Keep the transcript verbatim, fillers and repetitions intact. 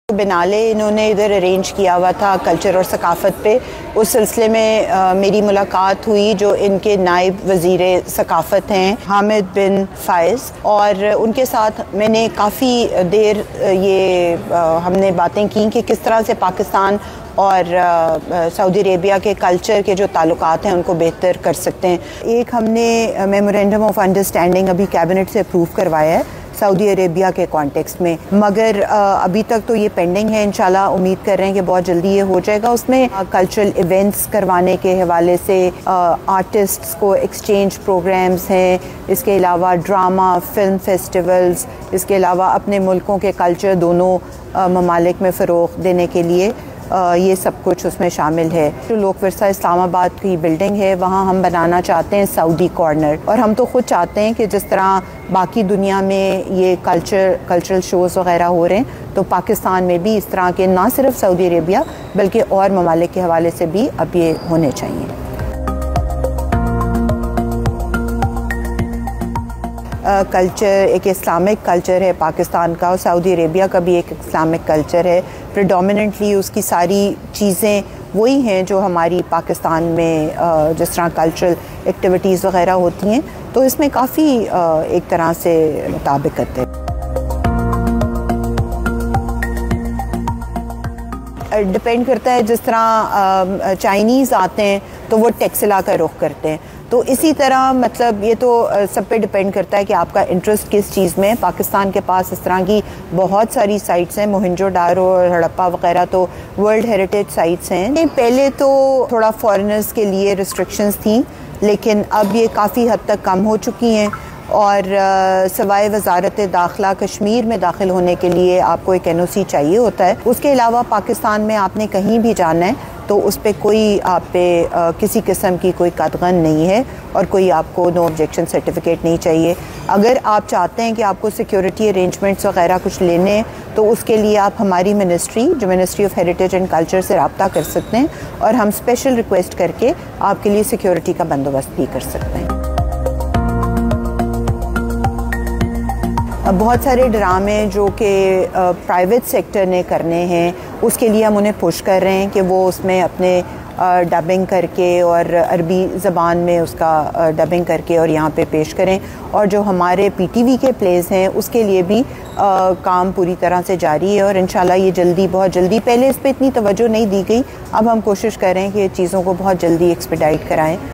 बिनाले इन्होंने इधर अरेंज किया हुआ था कल्चर और सकाफ़त पे। उस सिलसिले में आ, मेरी मुलाकात हुई जो इनके नायब वज़ीर सकाफ़त हैं हामिद बिन फ़ाइज़, और उनके साथ मैंने काफ़ी देर ये आ, हमने बातें की कि किस तरह से पाकिस्तान और सऊदी अरेबिया के कल्चर के जो ताल्लुकात हैं उनको बेहतर कर सकते हैं। एक हमने मेमोरेंडम ऑफ अंडरस्टैंडिंग अभी कैबिनेट से अप्रूव करवाया है सऊदी अरेबिया के कॉन्टेक्स्ट में, मगर अभी तक तो ये पेंडिंग है। इंशाल्लाह उम्मीद कर रहे हैं कि बहुत जल्दी ये हो जाएगा। उसमें कल्चरल इवेंट्स करवाने के हवाले से आर्टिस्ट्स को एक्सचेंज प्रोग्राम्स हैं, इसके अलावा ड्रामा, फिल्म फेस्टिवल्स, इसके अलावा अपने मुल्कों के कल्चर दोनों ममालिक में फ़रोग़ देने के लिए Uh, ये सब कुछ उसमें शामिल है। जो लोक विरसा इस्लामाबाद की बिल्डिंग है वहाँ हम बनाना चाहते हैं सऊदी कॉर्नर, और हम तो ख़ुद चाहते हैं कि जिस तरह बाकी दुनिया में ये कल्चर कल्चरल शोज़ वग़ैरह हो रहे हैं तो पाकिस्तान में भी इस तरह के ना सिर्फ सऊदी अरेबिया बल्कि और ममालिक के हवाले से भी अब ये होने चाहिए। कल्चर uh, एक इस्लामिक कल्चर है पाकिस्तान का, और सऊदी अरेबिया का भी एक इस्लामिक कल्चर है। प्रेडोमिनेंटली उसकी सारी चीज़ें वही हैं जो हमारी पाकिस्तान में uh, जिस तरह कल्चरल एक्टिविटीज़ वग़ैरह होती हैं, तो इसमें काफ़ी uh, एक तरह से मुताबिकत है। डिपेंड करता है, जिस तरह चाइनीज़ आते हैं तो वो टेक्सला का रुख करते हैं, तो इसी तरह मतलब ये तो सब पे डिपेंड करता है कि आपका इंटरेस्ट किस चीज़ में है। पाकिस्तान के पास इस तरह की बहुत सारी साइट्स हैं, मोहनजोदारो और हड़प्पा वगैरह तो वर्ल्ड हेरिटेज साइट्स हैं। पहले तो थोड़ा फॉरेनर्स के लिए रिस्ट्रिक्शंस थी, लेकिन अब ये काफ़ी हद तक कम हो चुकी हैं, और सवाए वजारत दाखिला कश्मीर में दाखिल होने के लिए आपको एक एन ओ सी चाहिए होता है। उसके अलावा पाकिस्तान में आपने कहीं भी जाना है तो उस पर कोई आप पे आ, किसी किस्म की कोई कतगन नहीं है, और कोई आपको नो ऑब्जेक्शन सर्टिफिकेट नहीं चाहिए। अगर आप चाहते हैं कि आपको सिक्योरिटी अरेंजमेंट्स वगैरह कुछ लेने हैं तो उसके लिए आप हमारी मिनिस्ट्री जो ministry of heritage and culture से रब्ता कर सकते हैं, और हम स्पेशल रिक्वेस्ट करके आपके लिए सिक्योरिटी का बंदोबस्त भी कर सकते हैं। बहुत सारे ड्रामे जो कि प्राइवेट सेक्टर ने करने हैं उसके लिए हम उन्हें पुश कर रहे हैं कि वो उसमें अपने डबिंग करके और अरबी ज़बान में उसका डबिंग करके और यहाँ पे पेश करें। और जो हमारे पी टी वी के प्लेस हैं उसके लिए भी आ, काम पूरी तरह से जारी है, और इंशाल्लाह ये जल्दी बहुत जल्दी, पहले इस पर इतनी तवज्जो नहीं दी गई, अब हम कोशिश कर रहे हैं कि चीज़ों को बहुत जल्दी एक्सपेडाइट कराएँ।